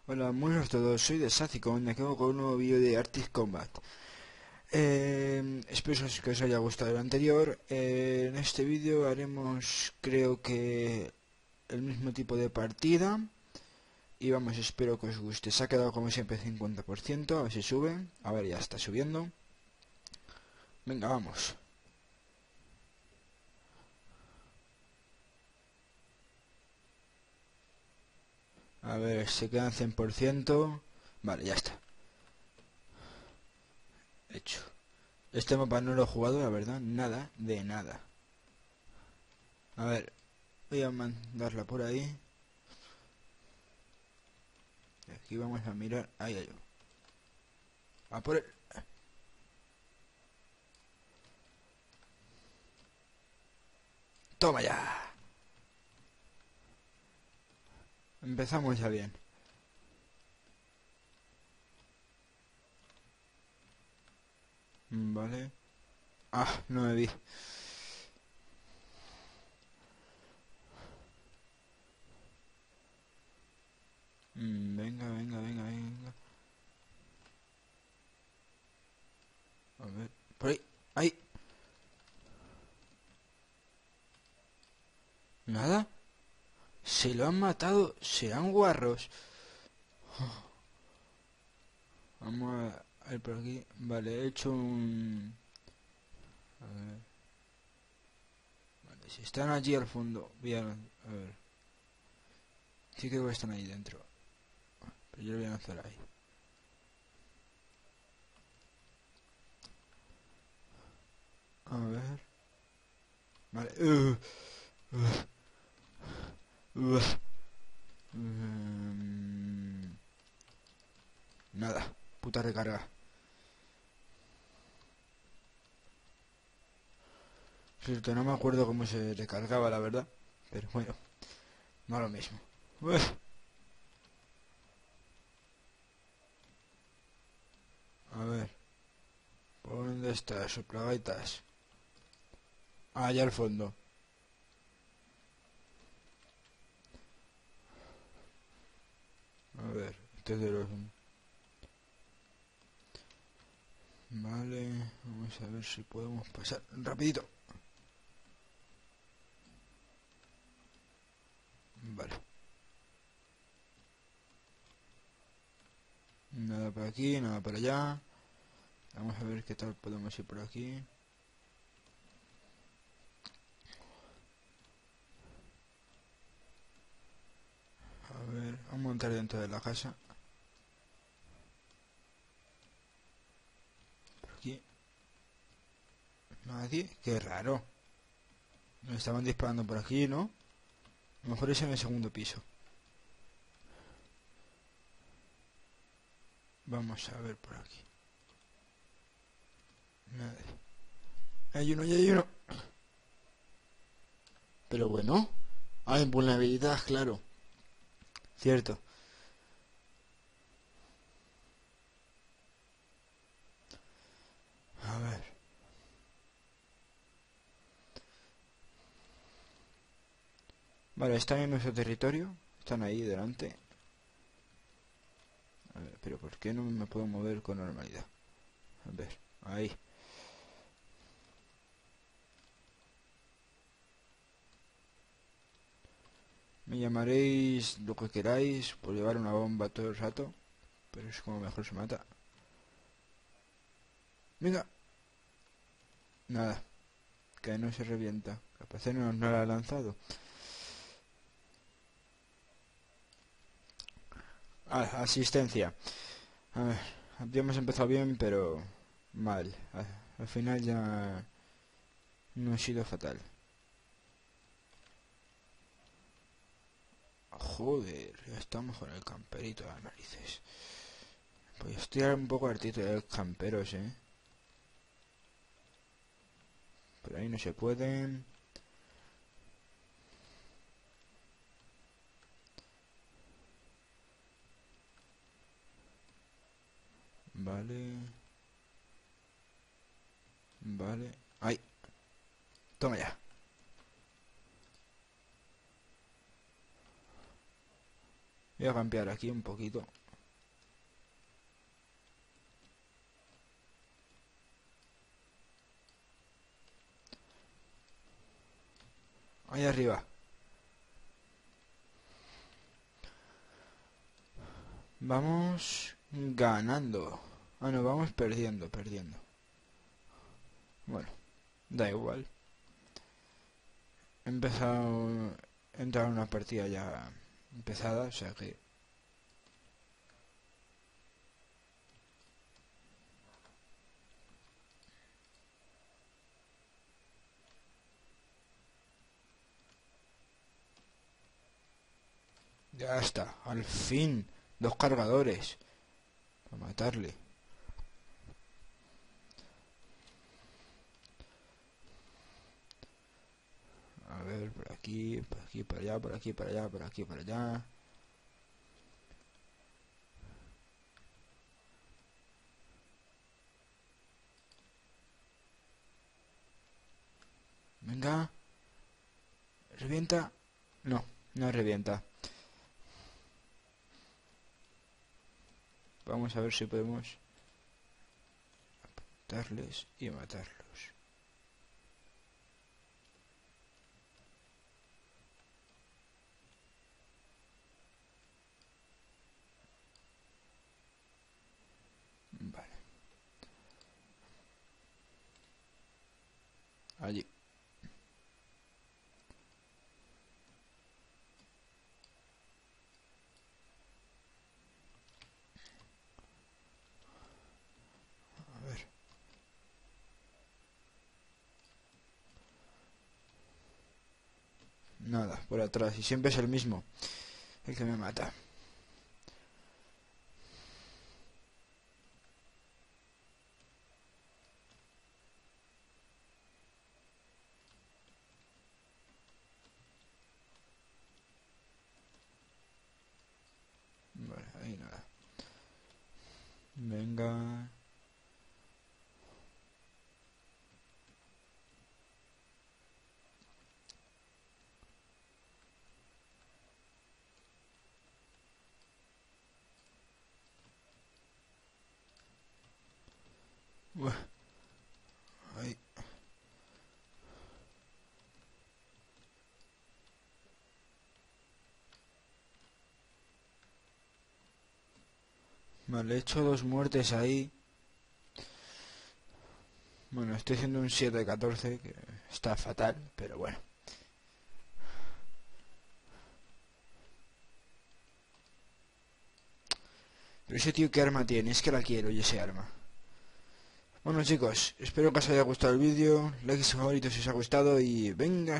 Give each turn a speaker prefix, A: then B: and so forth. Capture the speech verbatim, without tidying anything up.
A: Hola, muy buenos a todos, soy de Sácico, me acabo con un nuevo vídeo de Arctic Combat. Eh, espero que os haya gustado el anterior. Eh, en este vídeo haremos, creo que, el mismo tipo de partida. Y vamos, espero que os guste. Se ha quedado como siempre cincuenta por ciento, a ver si sube. A ver, ya está subiendo. Venga, vamos. A ver, se quedan cien por ciento. Vale, ya está. Hecho. Este mapa no lo he jugado, la verdad, nada de nada. A ver, voy a mandarla por ahí. Y aquí vamos a mirar. Ahí hay uno. A por él. Toma ya. Empezamos ya bien. Vale. Ah, no me vi. Mm, venga, venga, venga, venga. A ver. Por ahí. Ahí. ¿Nada? Se lo han matado. Serán guarros. Vamos a ir por aquí. Vale, he hecho un... A ver. Vale, si están allí al fondo. Voy a... A ver. Sí creo que están ahí dentro. Pero yo lo voy a lanzar ahí. A ver. Vale. Uh, uh, uh. Mm, nada. Puta recarga. Cierto, no me acuerdo cómo se recargaba, la verdad. Pero bueno, no lo mismo. Uf. A ver. ¿Por dónde está? Soplagaitas. Ah, allá al fondo. A ver. Este es de los... Vale. Vamos a ver si podemos pasar rapidito. Vale. Nada por aquí, nada por allá. Vamos a ver qué tal podemos ir por aquí. A ver, vamos a entrar dentro de la casa. Por aquí. Nadie. Qué raro. Nos estaban disparando por aquí, ¿no? A lo mejor es en el segundo piso. Vamos a ver por aquí. Nadie. Hay uno, y hay uno. Pero bueno. Ah, invulnerabilidad, claro. Cierto. A ver. Vale, están en nuestro territorio. Están ahí delante. A ver, pero ¿por qué no me puedo mover con normalidad? A ver, ahí. Me llamaréis lo que queráis por llevar una bomba todo el rato. Pero es como mejor se mata. Venga. Nada. Que no se revienta. Capaz no, no la ha lanzado. Ah, asistencia. A ver, habíamos empezado bien, pero mal. Al, al final ya no ha sido fatal. Joder, ya estamos con el camperito de las narices. Pues estoy un poco hartito de los camperos, eh. Por ahí no se pueden. Vale. Vale. ¡Ay! Toma ya. Voy a cambiar aquí un poquito. Ahí arriba. Vamos ganando. Ah, no, vamos perdiendo, perdiendo. Bueno, da igual. He empezado a entrar en una partida ya empezada, o sea que... Ya está, al fin. Dos cargadores. Para matarle. A ver, por aquí, por aquí, por allá, por aquí, por allá, por aquí, por allá. Venga. ¿Revienta? No, no revienta. Vamos a ver si podemos apuntarles y matarlos. Vale. Allí. A ver. Nada, por atrás. Y siempre es el mismo el que me mata. Vale, ahí nada. Venga. Buah. Ahí. Vale, he hecho dos muertes ahí. Bueno, estoy haciendo un siete catorce, que está fatal, pero bueno. Pero ese tío, ¿qué arma tiene? Es que la quiero yo ese arma. Bueno chicos, espero que os haya gustado el vídeo, like y favorito si os ha gustado y venga.